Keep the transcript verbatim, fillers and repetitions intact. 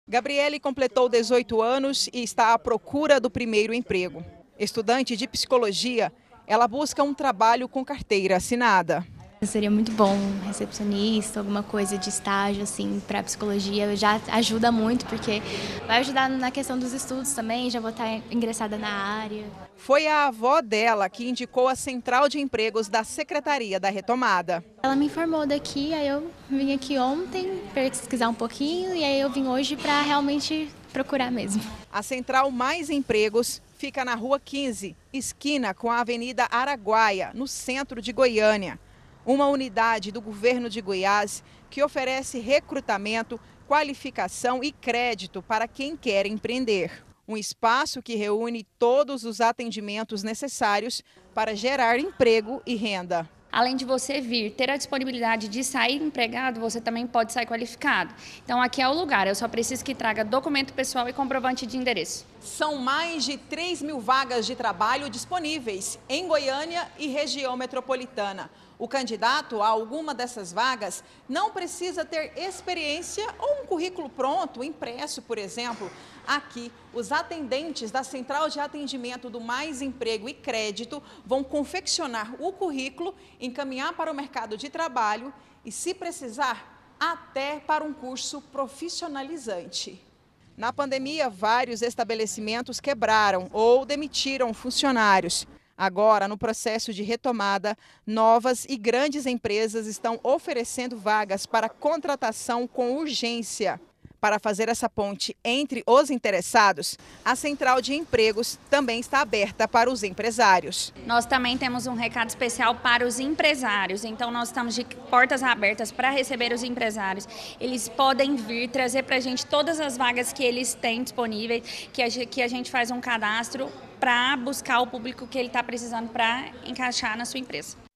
Gabriele completou dezoito anos e está à procura do primeiro emprego. Estudante de psicologia, ela busca um trabalho com carteira assinada. Seria muito bom, recepcionista, alguma coisa de estágio assim para psicologia, já ajuda muito porque vai ajudar na questão dos estudos também, já vou estar ingressada na área. Foi a avó dela que indicou a central de empregos da Secretaria da Retomada. Ela me informou daqui, aí eu vim aqui ontem pesquisar um pouquinho e aí eu vim hoje para realmente procurar mesmo. A Central Mais Empregos fica na Rua quinze, esquina com a Avenida Araguaia, no centro de Goiânia. Uma unidade do governo de Goiás que oferece recrutamento, qualificação e crédito para quem quer empreender. Um espaço que reúne todos os atendimentos necessários para gerar emprego e renda. Além de você vir, ter a disponibilidade de sair empregado, você também pode sair qualificado. Então aqui é o lugar, eu só preciso que traga documento pessoal e comprovante de endereço. São mais de três mil vagas de trabalho disponíveis em Goiânia e região metropolitana. O candidato a alguma dessas vagas não precisa ter experiência ou um currículo pronto, impresso, por exemplo. Aqui, os atendentes da Central de Atendimento do Mais Emprego e Crédito vão confeccionar o currículo, encaminhar para o mercado de trabalho e, se precisar, até para um curso profissionalizante. Na pandemia, vários estabelecimentos quebraram ou demitiram funcionários. Agora, no processo de retomada, novas e grandes empresas estão oferecendo vagas para contratação com urgência. Para fazer essa ponte entre os interessados, a Central de Empregos também está aberta para os empresários. Nós também temos um recado especial para os empresários, então nós estamos de portas abertas para receber os empresários. Eles podem vir trazer para a gente todas as vagas que eles têm disponíveis, que a, que a gente faz um cadastro para buscar o público que ele está precisando para encaixar na sua empresa.